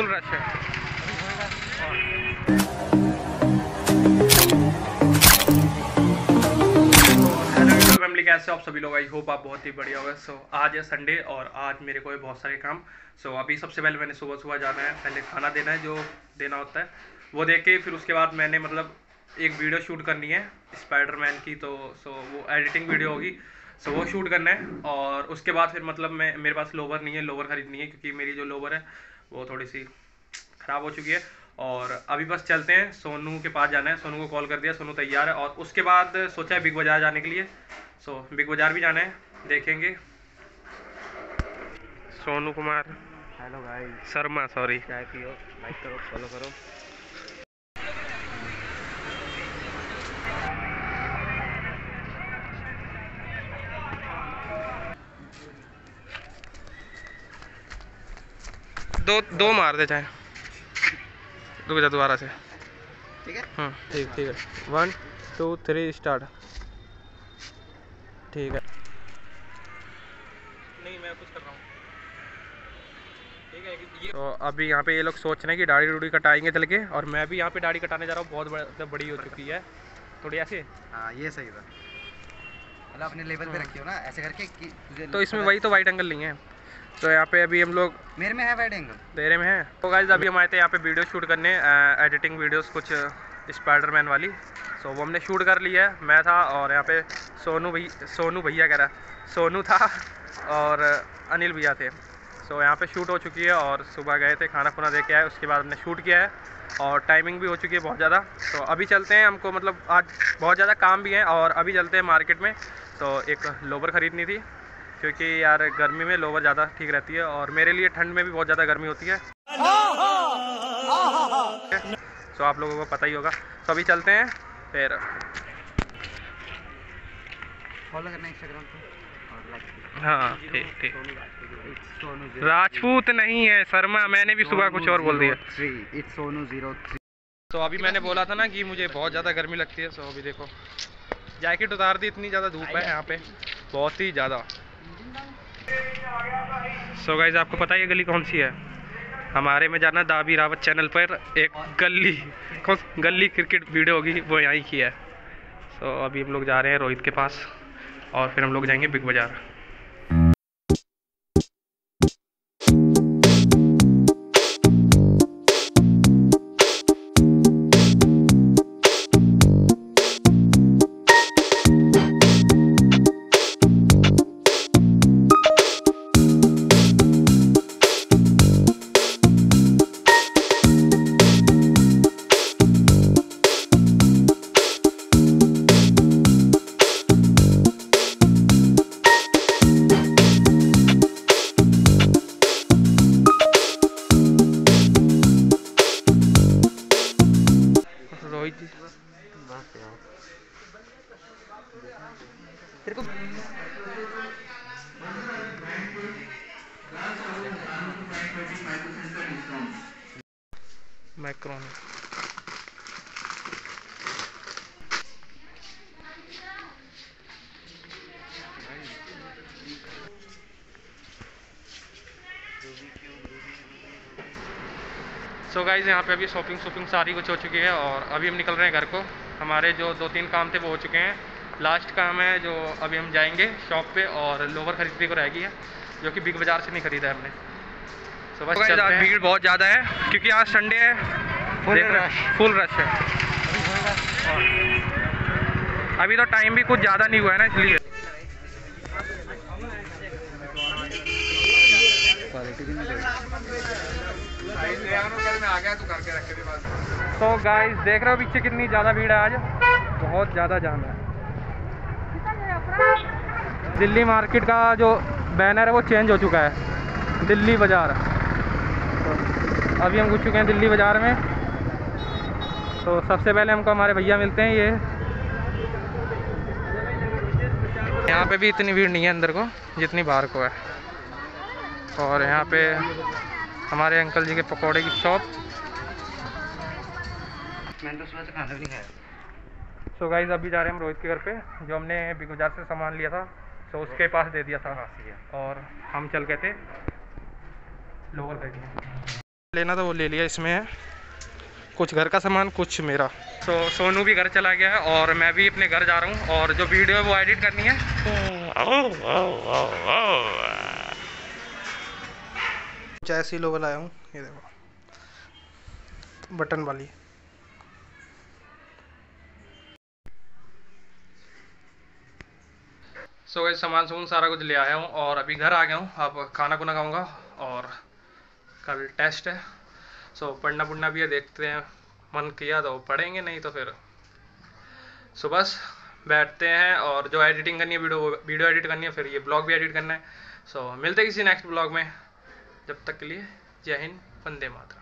Full rush है। Hello family, कैसे हो आप सभी लोग? आई होप आप बहुत ही बढ़िया होगा। सो आज है संडे और आज मेरे को है बहुत सारे काम। सो अभी सबसे पहले मैंने सुबह जाना है, पहले खाना देना है जो देना होता है वो दे के, फिर उसके बाद मैंने मतलब एक वीडियो शूट करनी है स्पाइडरमैन की। तो वो एडिटिंग वीडियो होगी, सो वो शूट करना है। और उसके बाद फिर मतलब मेरे पास लोवर नहीं है, लोवर खरीदनी है क्योंकि मेरी जो लोवर है वो थोड़ी सी ख़राब हो चुकी है। और अभी बस चलते हैं, सोनू के पास जाना है, सोनू को कॉल कर दिया, सोनू तैयार है। और उसके बाद सोचा है बिग बाज़ार जाने के लिए। सो बिग बाज़ार भी जाना है, देखेंगे। Sonu Kumar hello guys, Sharma, sorry. चाय पियो, लाइक करो, फॉलो करो। दो मार दे चाहे, रुक जा दोबारा से। ठीक है, ठीक है। 1 2 3 स्टार्ट। ठीक है, नहीं मैं कुछ कर रहा हूँ। ठीक है, तो अभी यहाँ पे ये लोग सोच रहे हैं कि दाढ़ी उड़ी कटाएंगे चल के, और मैं भी यहाँ पे दाढ़ी कटाने जा रहा हूँ। बहुत बड़ी हो चुकी है थोड़ी ऐसे। हाँ ये सही था, मतलब अपने लेवल पे रखियो ना ऐसे करके कि तुझे तो इसमें वही तो वाइट एंगल नहीं है। तो यहाँ पे अभी हम लोग, मेरे में है वाइड एंगल, तेरे में है। तो गाइस अभी हम आए थे यहाँ पे वीडियो शूट करने, एडिटिंग वीडियोस कुछ स्पाइडरमैन वाली। सो वो हमने शूट कर ली है, मैं था और यहाँ पे सोनू भैया कह रहा, सोनू था और अनिल भैया थे। सो यहाँ पे शूट हो चुकी है और सुबह गए थे, खाना खुना दे के आए, उसके बाद हमने शूट किया है और टाइमिंग भी हो चुकी है बहुत ज़्यादा। तो अभी चलते हैं, हमको मतलब आज बहुत ज़्यादा काम भी है और अभी चलते हैं मार्केट में। तो एक लोवर ख़रीदनी थी क्योंकि यार गर्मी में लोवर ज़्यादा ठीक रहती है और मेरे लिए ठंड में भी बहुत ज़्यादा गर्मी होती है। तो आप लोगों को पता ही होगा। तो अभी चलते हैं फिर। फॉलो करना इंस्टाग्राम पे और लाइक। हाँ ठीक। राजपूत नहीं है शर्मा, मैंने भी सुबह कुछ और बोल दिया। इट्स सोनू 03। तो अभी मैंने बोला था ना कि मुझे बहुत ज़्यादा गर्मी लगती है। सो अभी देखो जैकेट उतार दी, इतनी ज़्यादा धूप है यहाँ पे, बहुत ही ज़्यादा। सो गाइस आपको पता है ये गली कौन सी है? हमारे में जाना दाबी रावत चैनल पर एक गली क्रिकेट वीडियो होगी, वो यहीं की है। सो अभी हम लोग जा रहे हैं रोहित के पास और फिर हम लोग जाएंगे बिग बाज़ार। रोहित जी तेरे को मैक्रोन। सो गाइस यहाँ पे अभी शॉपिंग सारी कुछ हो चुकी है और अभी हम निकल रहे हैं घर को। हमारे जो 2-3 काम थे वो हो चुके हैं। लास्ट काम है जो अभी हम जाएंगे शॉप पे और लोवर खरीदने को रह गई है, जो कि बिग बाज़ार से नहीं खरीदा है हमने। सो बस चलते हैं। भीड़ बहुत ज़्यादा है क्योंकि आज संडे है, फुल रश है। अभी तो टाइम भी कुछ ज़्यादा नहीं हुआ है ना, इसलिए। तो गाइस देख रहे हो पीछे कितनी ज़्यादा भीड़ है आज, बहुत ज़्यादा जाम है। दिल्ली मार्केट का जो बैनर है वो चेंज हो चुका है, दिल्ली बाज़ार। तो अभी हम घुस चुके हैं दिल्ली बाज़ार में। तो सबसे पहले हमको हमारे भैया मिलते हैं। ये यहाँ पे भी इतनी भीड़ नहीं है अंदर को जितनी बाहर को है। और यहाँ पे हमारे अंकल जी के पकौड़े की शॉप। मैंने तो सुबह से खाना भी नहीं खाया। सो गाइस अभी जा रहे हैं हम रोहित के घर पे, जो हमने बिग बाज़ार से सामान लिया था तो उसके पास दे दिया था और हम चल गए थे लोवर खरीदने। लेना था वो ले लिया। इसमें है कुछ घर का सामान, कुछ मेरा। सोनू भी घर चला गया है और मैं भी अपने घर जा रहा हूँ, और जो वीडियो है वो एडिट करनी है। कुछ ऐसी लोग लाया हूँ, ये देखो बटन वाली। सो सामान सारा कुछ ले आया हूँ और अभी घर आ गया हूँ। अब खाना खुना खाऊंगा और कल टेस्ट है। पढ़ना भी है, देखते हैं। मन किया तो पढ़ेंगे, नहीं तो फिर सुबह बैठते हैं। और जो एडिटिंग करनी है, वीडियो एडिट करनी है, फिर ये ब्लॉग भी एडिट करना है। मिलते हैं किसी नेक्स्ट ब्लॉग में। जब तक के लिए जय हिंद, वंदे मातरम।